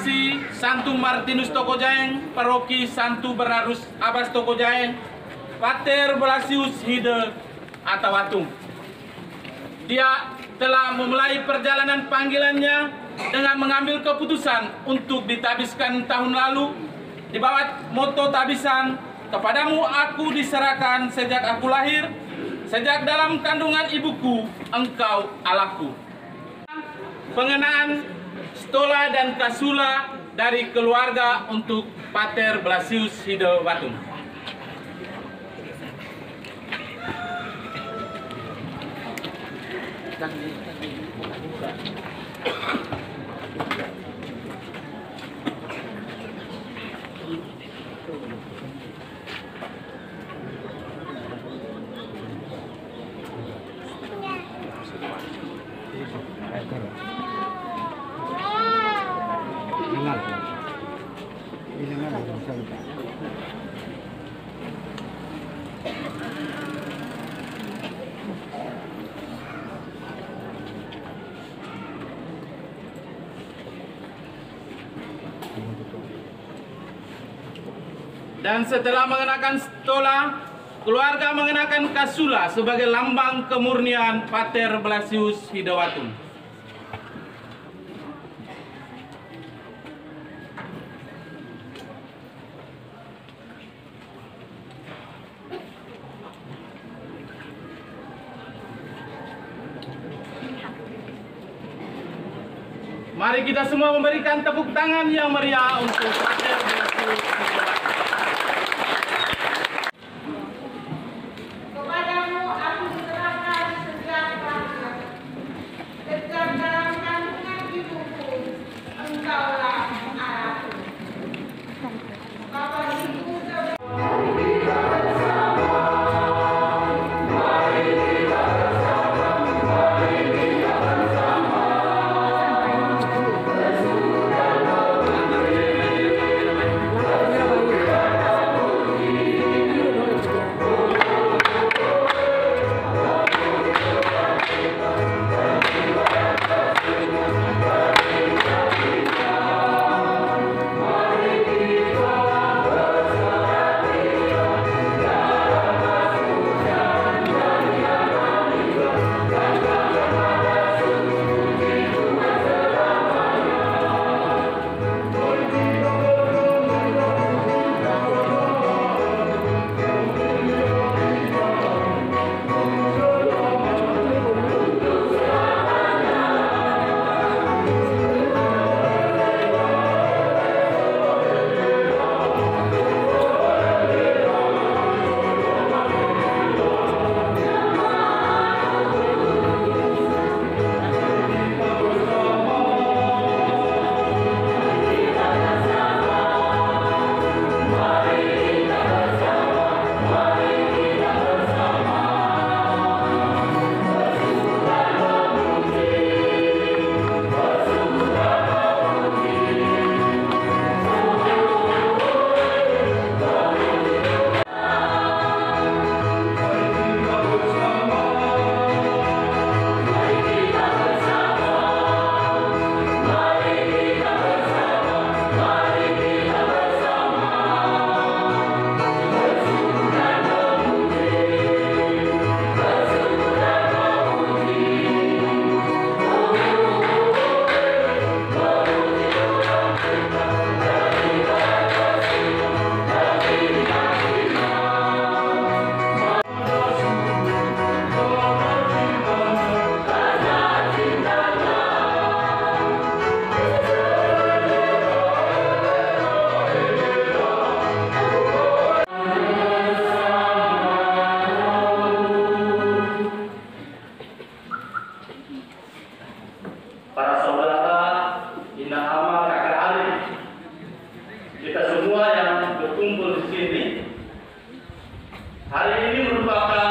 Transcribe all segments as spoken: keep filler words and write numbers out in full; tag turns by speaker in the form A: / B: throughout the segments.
A: Sekretarisasi Santo Martinus Tokojaeng, Paroki Santo Bernardus Abbas Tokojaeng, Pater Blasius Hide Atawatung. Dia telah memulai perjalanan panggilannya dengan mengambil keputusan untuk ditabiskan tahun lalu di bawah moto tabisan, "Kepadamu aku diserahkan sejak aku lahir, sejak dalam kandungan ibuku engkau Allahku." Pengenaan stola dan kasula dari keluarga untuk Pater Blasius Hide Watung. Dan setelah mengenakan stola, keluarga mengenakan kasula sebagai lambang kemurnian Pater Blasius Hide Watung. Mari kita semua memberikan tepuk tangan yang meriah untuk Pater Blasius Hide Watung. Hari ini merupakan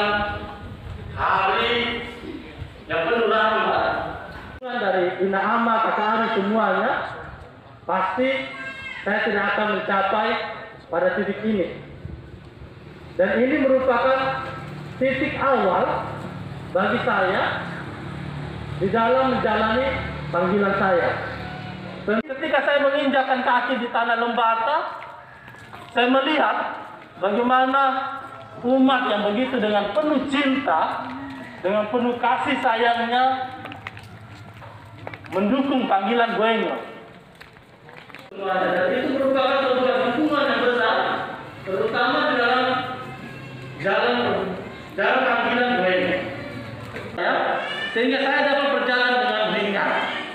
A: hari yang penuh rahmat. Dari Ina Ama, Kakak Ari semuanya, pasti saya tidak akan mencapai pada titik ini. Dan ini merupakan titik awal bagi saya di dalam menjalani panggilan saya. Dan ketika
B: ketika saya menginjakkan kaki di tanah Lembata, saya melihat bagaimana umat yang begitu dengan penuh cinta, dengan penuh kasih sayangnya mendukung panggilan Guenyo. Dan itu merupakan sebuah dukungan yang besar, terutama di dalam jalan jalan panggilan Guenyo. Ya, sehingga saya dapat berjalan dengan ringan.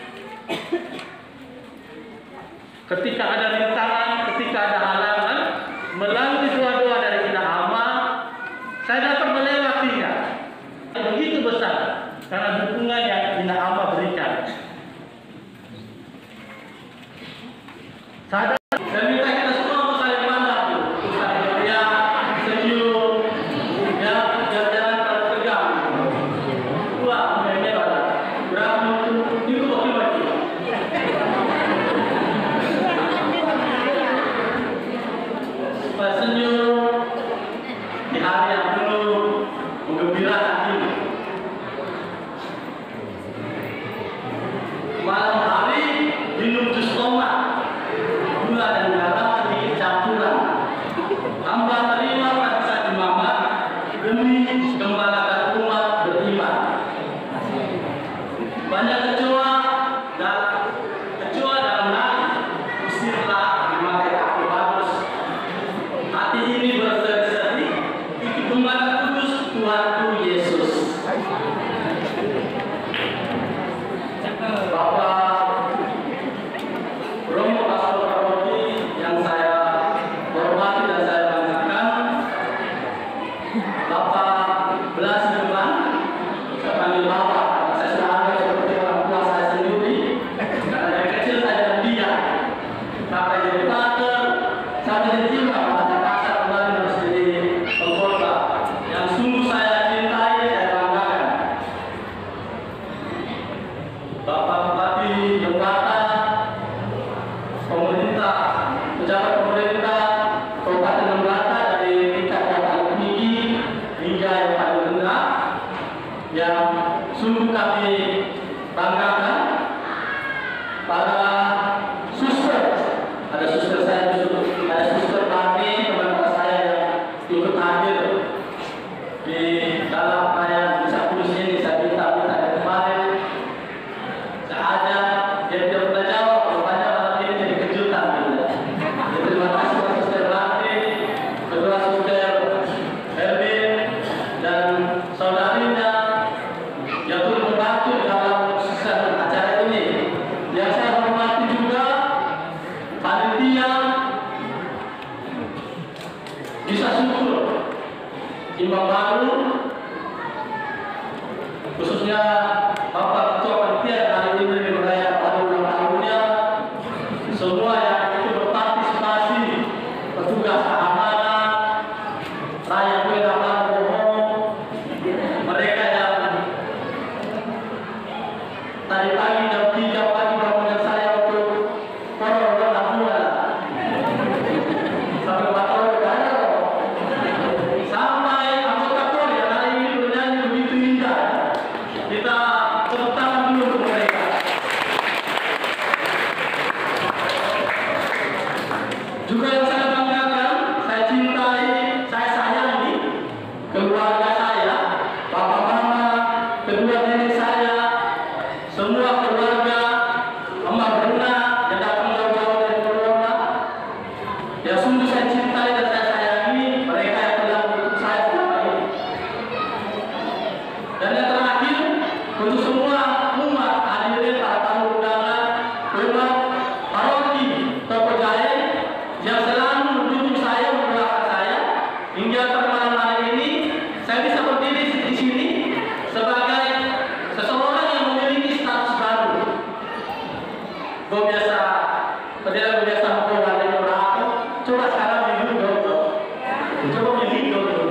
B: Ketika ada rintangan, ketika ada halangan, melalui doa-doa dari Ina Ama, saya dapat melewatinya. Begitu besar karena dukungan yang Ina Ama berikan. Saya saya minta kita semua untuk saling pandang, ya, senyum, ya, jalan tegak. Dua, memang berapa itu bagi-bagi. Senyum di hari yang penuh menggembirakan ini. Malam hari minum jus tomat, gula dan garam sedikit campuran. Hamba terima rasa imamat demi gembalakan umat beriman. Banyak kecoa dan kecoa dalam hati, usirlah memakai aku bagus. Hati ini berseri-seri, itu gembala kudus Tuhanku Yesus. Bapak Romo Pastor Paroki yang saya hormati dan saya banggakan, Bapak Belas Depan, saya panggil Bapak, saya sudah anggap seperti orang tua saya sendiri, karena dari kecil saya dan dia, sampai jadi pater, sampai jadi imam, pada kasar kembali harus jadi pengkhotbah yang sungguh saya cintai, saya banggakan. Bapak Bupati Lembata, pemerintah, pejabat pemerintah Kabupaten Lembata dari tingkat yang paling tinggi hingga yang paling rendah, yang sungguh kami banggakan. Para suster, ada suster saya, ada suster Bani, teman-teman saya yang ikut hadir di dalam perayaan Misa Kudus ini. Saya minta-minta dari kemarin, saya ajak, dia tidak pernah jawab, rupanya malam ini jadi kejutan. Gitu. Jadi, terima kasih kepada suster Bani, kedua suster Erwin, dan saudarinya yang turut membantu dalam sukses acara ini. Yang saya hormati juga panitia bisa syukur imam baru, khususnya Bapak Ketua Panitia yang hari ini merayakan pada ulang tahunnya, semua yang ikut berpartisipasi, petugas keamanan, rakyat Guenyo bohong, mereka yang tadi pagi jam tiga pagi bangunan saya untuk koror dan bulan sampai batal berada, sampai anggota Polri yang hari ini bernyanyi begitu indah. Kita tepuk tangan dulu untuk mereka. Juga yang saya banggakan, saya cintai, saya sayangi keluarga saya, bapak mama, kedua nenek saya, semua keluarga, Emak Bruna yang datang jauh-jauh dari Corona, yang sungguh saya cintai dan saya sayangi, mereka yang telah mendukung saya selama ini. Dan yang terakhir, untuk semua umat hadirin, para tamu undangan, umat paroki Toko Jahe yang selalu mendukung saya, mendoakan saya, hingga pada malam hari ini saya bisa berdiri di sini sebagai seseorang yang memiliki status baru. Gue biasa, padahal gue biasa ngomong ada orang aku, coba sekarang minggu dulu, coba minggu dulu.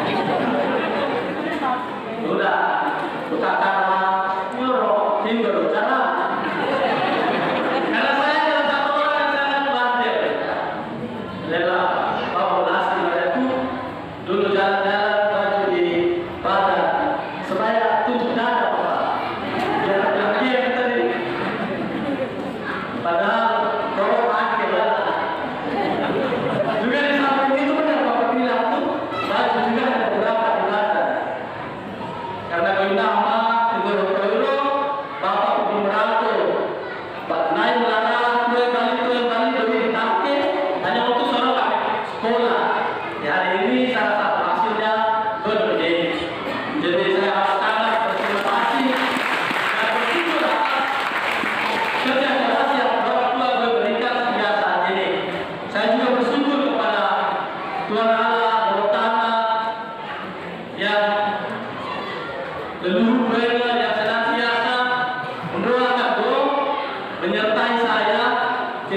B: Udah, buka cara, nyuruh, tinggal cara. Karena saya adalah satu orang yang sangat bandel. Lelah, Bapak Belas itu dulu jalan-jalan baju di badan, supaya tunjuk dada Bapak. Biar dia yang tadi. Padahal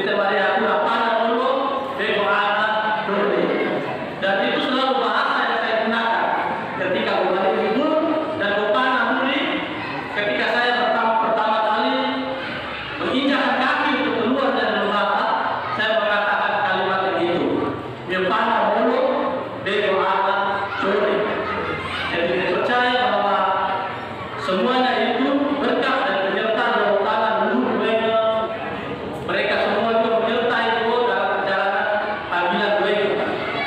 B: kita bari aku apa dulu bego anak dulu. Dan itu selalu bahasa yang saya gunakan ketika kembali libur dan upana muli ketika saya pertama pertama kali menginjakkan kaki untuk keluar dari rumah, saya mengatakan kalimat itu. Upana dulu bego anak dulu. Jadi saya percaya bahwa semuanya itu berkat dan penyertaan dari tangan luhur mereka. Mereka semua itu menyertai itu dalam perjalanan panggilan mereka.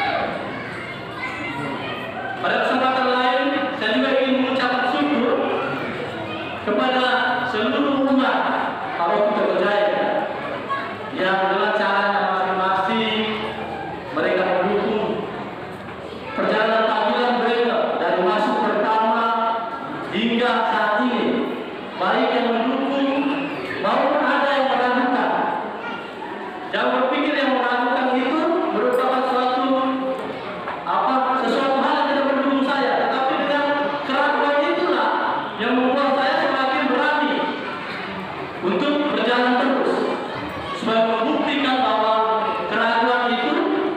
B: Pada kesempatan lain, saya juga ingin mengucapkan syukur kepada seluruh umat Paroki Toko Jaya yang dengan caranya masing-masing mereka mendukung perjalanan panggilan mereka dari masuk pertama hingga saat ini, baik yang mendukung maupun ada yang meragukan. Jangan berpikir yang meragukan itu merupakan suatu apa sesuatu hal yang tidak mendukung saya, tetapi dengan keraguan itulah yang membuat saya semakin berani untuk berjalan terus, sebagai membuktikan bahwa keraguan itu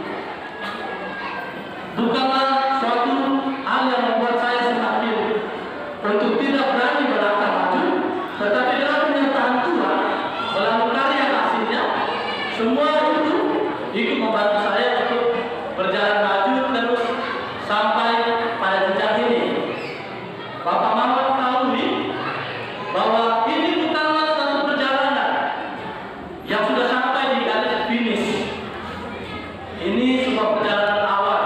B: bukanlah suatu hal yang membuat saya semakin untuk tidak berani melangkah maju, tetapi dalam pernyataan Tuhan melalui karya hasilnya, semua itu ikut membantu saya untuk berjalan maju terus sampai pada jenjang ini. Bapak Mama ketahui bahwa ini bukanlah satu perjalanan yang sudah sampai di garis finish. Ini sebuah perjalanan awal.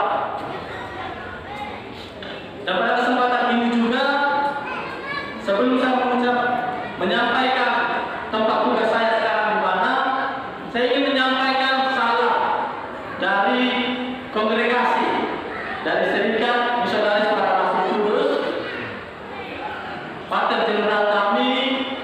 B: Dan pada kesempatan ini juga, sebelum saya mengucap menyampaikan tempat tugas saya sekarang di mana, saya ingin menyampaikan salam dari kongregasi, dari Serikat Misionaris Proklamasi Kudus, Pater Jenderal kami,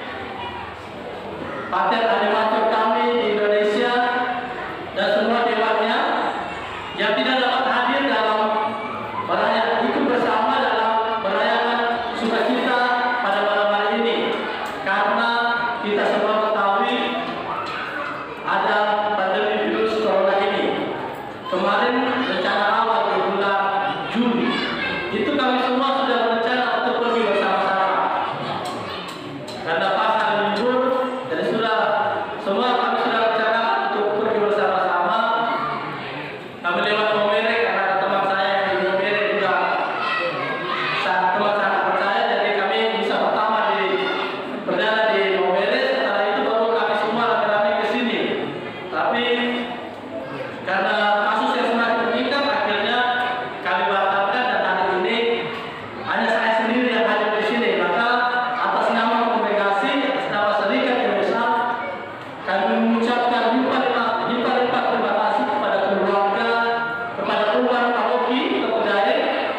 B: Pater Animator kami di Indonesia, dan semua dewannya yang tidak dapat hadir dalam merayakan ikut bersama dalam merayakan sukacita pada malam hari ini, karena kita semua ketahui ada pandemi virus corona ini. Kemarin rencana awal di bulan Juni itu kami semua sudah berencana untuk pergi bersama-sama karena pas hari libur, jadi sudah semua kami sudah rencana untuk pergi bersama-sama. Kami lewat Momere karena ada teman saya yang di Momere juga sangat teman sangat percaya, jadi kami bisa pertama di perdana di Momere, setelah itu baru kami semua rame-rame ke sini. Tapi karena kasus yang semakin meningkat, akhirnya kami batalkan dan hari ini hanya saya sendiri yang hadir di sini. Maka atas nama kongregasi, atas nama Serikat Indonesia, kami mengucapkan limpah-limpah terima kasih kepada keluarga, kepada umat Paroki Toko Jaya,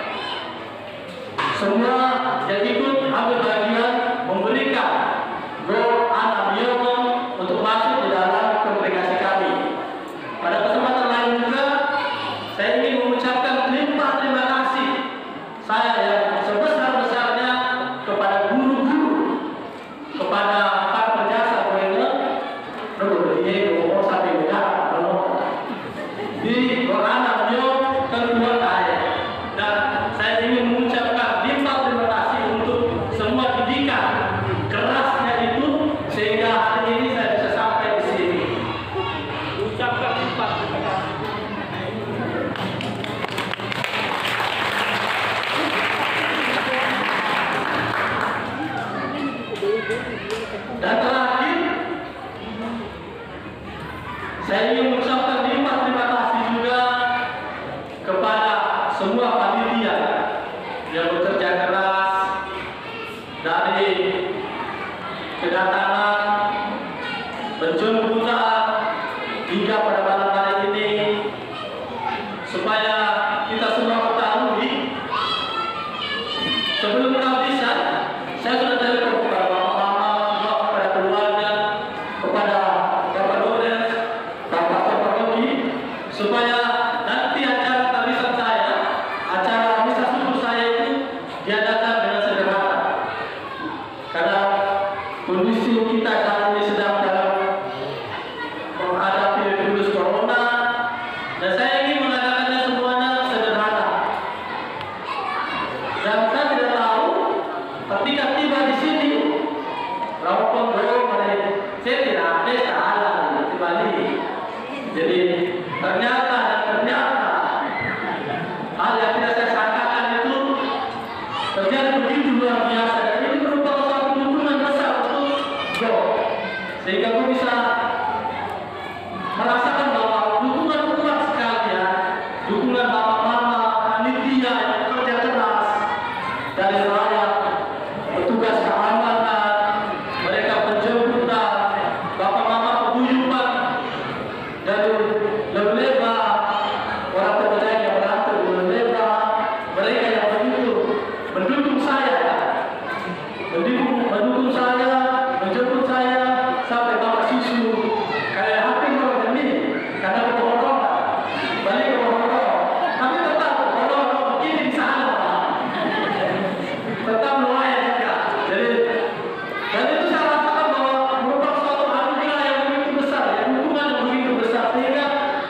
B: semua yang ikut ambil bagian memberikan doa Anabiono untuk masuk di dalam kongregasi kami. Pada kesempatan lain juga, saya ingin mengucapkan limpah terima kasih saya yang sebesar-besarnya kepada guru-guru, kepada para penjasa mereka, oh sampai enggak, di Gorana Mio kedua saya. Dan saya ingin mengucapkan limpah terima kasih untuk semua didikan kerasnya itu sehingga hari ini saya bisa sampai di sini. Ucapkan limpah terima kasih. Dan terakhir, saya ingin mengucapkan limpah terima kasih juga kepada semua panitia yang bekerja keras dari kedatangan, penjemputan hingga pada malam hari ini, supaya kita semua ketahui sebelum kehabisan, saya sudah telepon kepada Bapak Mama, kepada keluarga, kepada Bapak Lorenz, Bapak Dan saya ingin mengatakannya semuanya sederhana. Dan saya tidak tahu ketika tiba di sini, Raupon Bro, saya tidak ada salah di Bali. Jadi ternyata dan ternyata hal yang tidak saya sangkakan itu ternyata begitu luar biasa. Dan ini merupakan suatu dukungan besar untuk Bro, sehingga gue bisa merasakan bahwa dukungan kuat sekali ya, dukungan bapak mama, panitia yang bekerja keras dari rakyat, petugas keamanan, mereka penjemputan, bapak mama peguyuban dari Lembeba, orang terpercaya yang berantau di Lembeba, mereka yang begitu mendukung saya, mendukung, mendukung saya, menjemput saya sampai bapak susu. Kayak hampir orang ini, karena kebohongan, balik kebohongan, tapi tetap kebohongan begini di sana, tetap nelayan juga. Jadi, dan itu saya rasakan bahwa merupakan suatu anugerah yang begitu besar, yang hubungan yang begitu besar, sehingga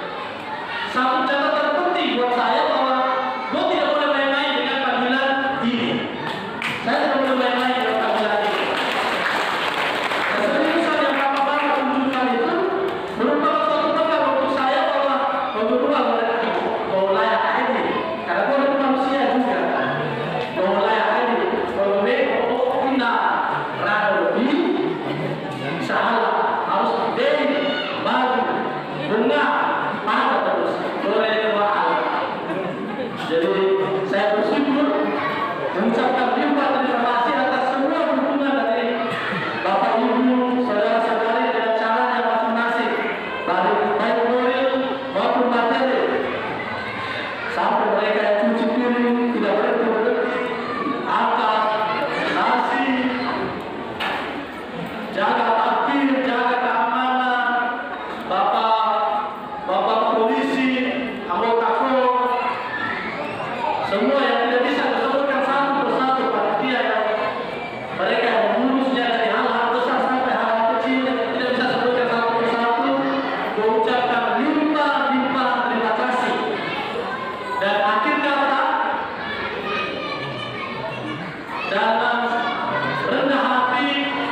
B: satu catatan penting buat saya bahwa gue tidak boleh main-main dengan panggilan ini. Saya tidak boleh main-main dengan panggilan ini. Keseriusan yang bapak-bapak tunjukkan itu merupakan suatu bekal untuk saya bahwa berdua mau layak ini, karena gue adalah manusia juga. Mau layak ini, kalau mau pindah, rada lebih, salah, harus dari baju, bunga, pada terus, boleh dua hal. Jadi saya bersyukur mengucapkan ribuan terima kasih atas semua dukungan dari Bapak Ibu, saudara-saudari dengan cara yang masing-masing, baik baik moral maupun materi. Sampai mereka yang cuci piring tidak berhenti-berhenti, angkat nasi, jaga parkir, jaga keamanan, bapak bapak polisi, anggota kor, semua yang tidak bisa disebutkan satu persatu panitia yang mereka yang mengurusnya dari hal-hal besar sampai hal kecil yang tidak bisa disebutkan satu persatu, mengucapkan limpah-limpah terima kasih. Dan akhir kata, dalam rendah hati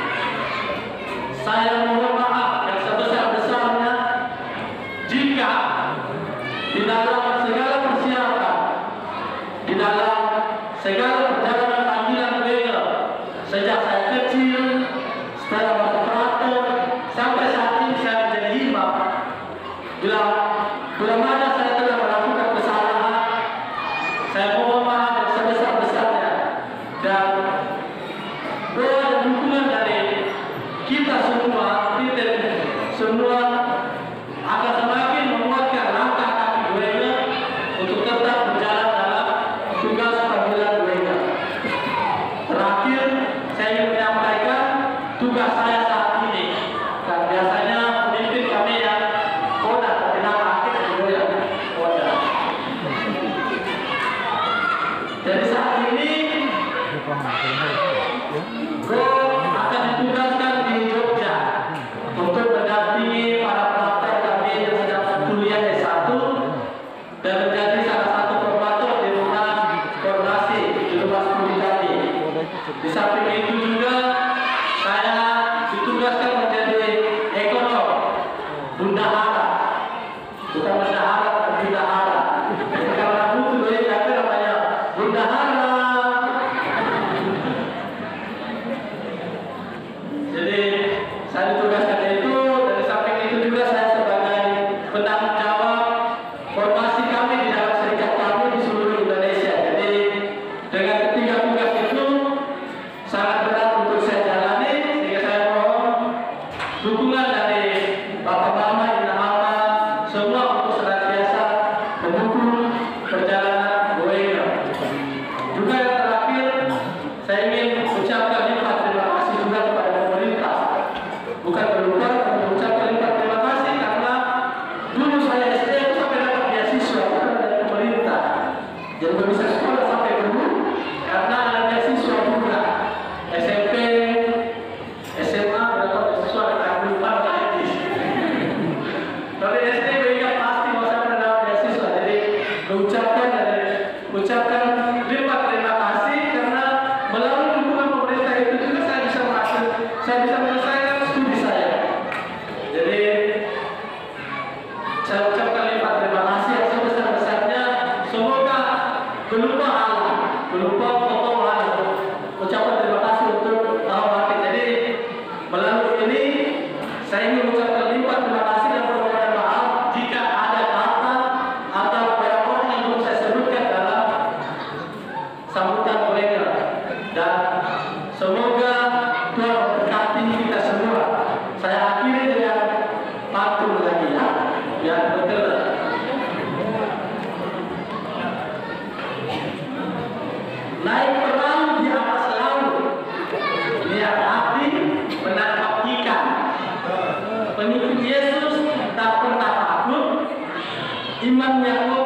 B: saya mohon maaf yang sebesar-besarnya jika di dalam segala persiapan, di dalam segala perjalanan panggilan beliau sejak saya kecil, setelah masuk praktek sampai saat ini saya menjadi imam, bila bila mana saya telah melakukan kesalahan, saya mohon maaf yang sebesar-besarnya. Dan doa dan dukungan dari kita semua, kita semua akan semakin menguatkan langkah kaki mereka untuk tetap berjalan dalam tugas panggilan mereka. Terakhir, saya ingin menyampaikan tugas saya saat ini. Dan biasanya pemimpin kami yang koda, tapi nama akhir itu yang koda. Jadi saat ini, gue akan ditugaskan di Jogja untuk mendampingi para pelapor kami yang sedang kuliah S satu dan menjadi salah satu formator di rumah koordinasi di rumah studi kami. Di samping itu juga saya ditugaskan menjadi ekonom bendahara, bukan bendahara tapi bendahara. Jadi karena butuh dari kata namanya bendahara. Jadi saya ditugaskan itu, dan di samping itu juga saya sebagai penanggung jawab formasi kami di dalam serikat kami di seluruh Indonesia. Jadi dengan ketiga tugas itu sangat berat untuk saya jalani, sehingga saya mohon dukungan dari Bapak Mama, Ibu Mama, semua untuk senantiasa mendukung perjalanan gue ini. Juga yang terakhir, saya ingin ucapkan limpah terima kasih juga kepada pemerintah. Bukan berlupa, tapi mengucapkan limpah terima kasih karena dulu saya S D itu sampai dapat beasiswa bukan dari pemerintah. Jadi bisa sekolah sampai dulu karena ada beasiswa juga. S M P, S M A berapa beasiswa, ada lupa lagi. Tapi S D mereka pasti masa pernah Saya ucapkan lipat terima kasih yang sebesar-besarnya. Semoga berupa Allah, berupa foto Allah. Ucapan terima kasih untuk tahun wakil. Jadi melalui ini saya ingin mengucapkan lipat terima kasih dan permohonan maaf jika ada kata atau poin-poin yang belum saya sebutkan dalam sambutan mereka. Dan semoga Tuhan memberkati kita semua. Saya akhiri dengan pantun lagi ya, biar bergerak. Naik perahu di atas laut, lihat api menangkap ikan. Pengikut Yesus tak pernah takut, imannya